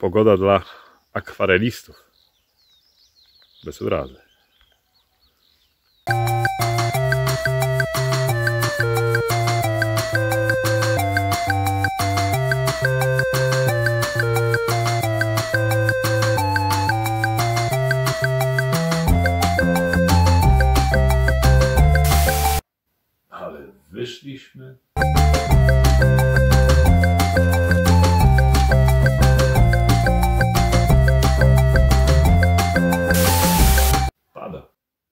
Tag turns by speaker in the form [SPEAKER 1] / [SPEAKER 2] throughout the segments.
[SPEAKER 1] Pogoda dla akwarelistów. Bez urazy. Ale wyszliśmy. Pada.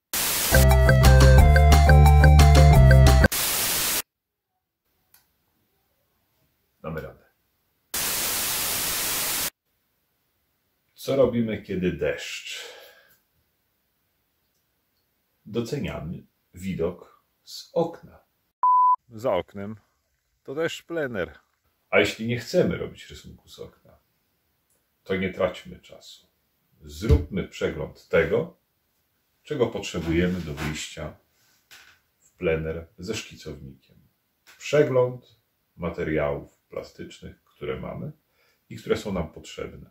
[SPEAKER 1] Damy radę. Co robimy, kiedy deszcz? Doceniamy widok z okna. Za oknem to deszcz plener. A jeśli nie chcemy robić rysunku z okna, to nie traćmy czasu. Zróbmy przegląd tego, czego potrzebujemy do wyjścia w plener ze szkicownikiem. Przegląd materiałów plastycznych, które mamy i które są nam potrzebne.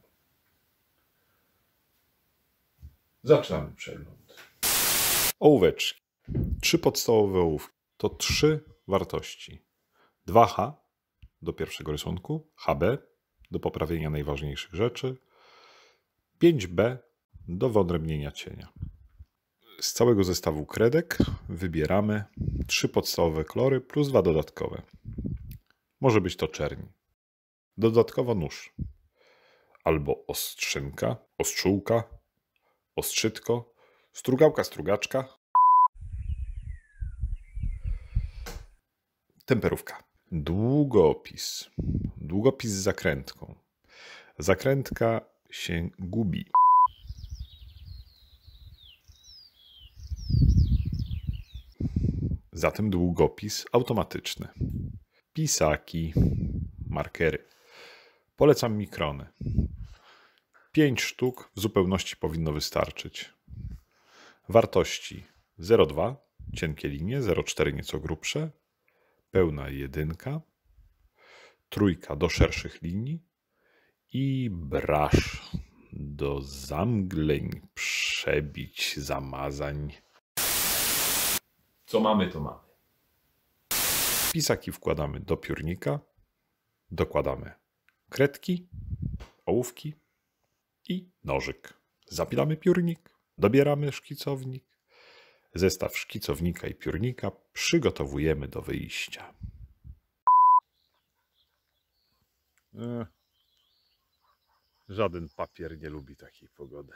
[SPEAKER 1] Zaczynamy przegląd. Ołóweczki. 3 podstawowe ołówki. To 3 wartości. 2H do pierwszego rysunku, HB do poprawienia najważniejszych rzeczy, 5B do wyodrębnienia cienia. Z całego zestawu kredek wybieramy 3 podstawowe kolory plus 2 dodatkowe. Może być to czerń. Dodatkowo nóż. Albo ostrzynka, ostrzółka, ostrzytko, strugałka, strugaczka. Temperówka. Długopis. Długopis z zakrętką. Zakrętka się gubi. Zatem długopis automatyczny. Pisaki, markery. Polecam mikrony. 5 sztuk w zupełności powinno wystarczyć. Wartości 0,2, cienkie linie, 0,4 nieco grubsze, pełna 1, 3 do szerszych linii i brasz do zamgleń, przebić, zamazań. Co mamy, to mamy. Pisaki wkładamy do piórnika, dokładamy kredki, ołówki i nożyk. Zapinamy piórnik, dobieramy szkicownik. Zestaw szkicownika i piórnika przygotowujemy do wyjścia. Żaden papier nie lubi takiej pogody.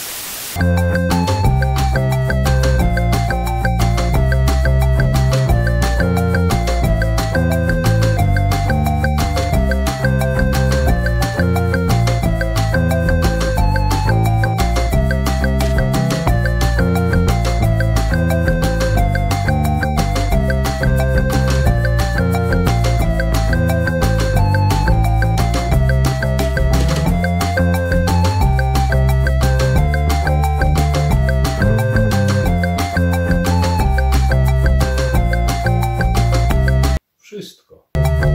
[SPEAKER 1] Wszystko.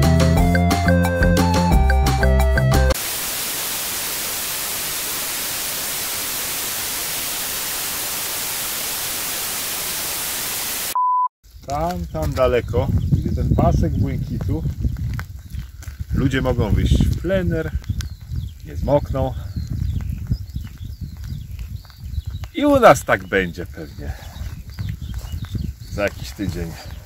[SPEAKER 1] Tam daleko, gdzie ten pasek błękitu, ludzie mogą wyjść w plener, nie zmokną. I u nas tak będzie pewnie za jakiś tydzień.